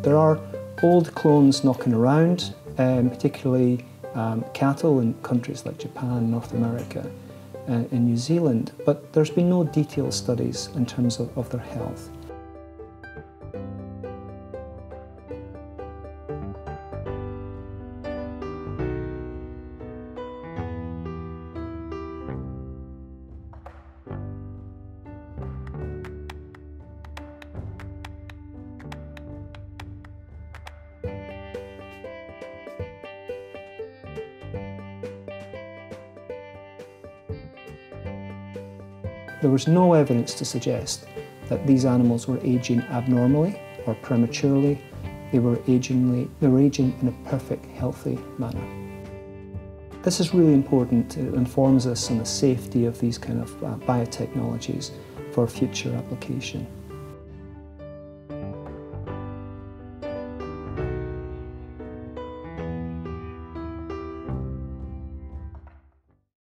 There are old clones knocking around, particularly cattle in countries like Japan, North America, and New Zealand, but there's been no detailed studies in terms of their health. There was no evidence to suggest that these animals were aging abnormally or prematurely. They were aging in a perfect, healthy manner. This is really important. It informs us on the safety of these kind of biotechnologies for future application.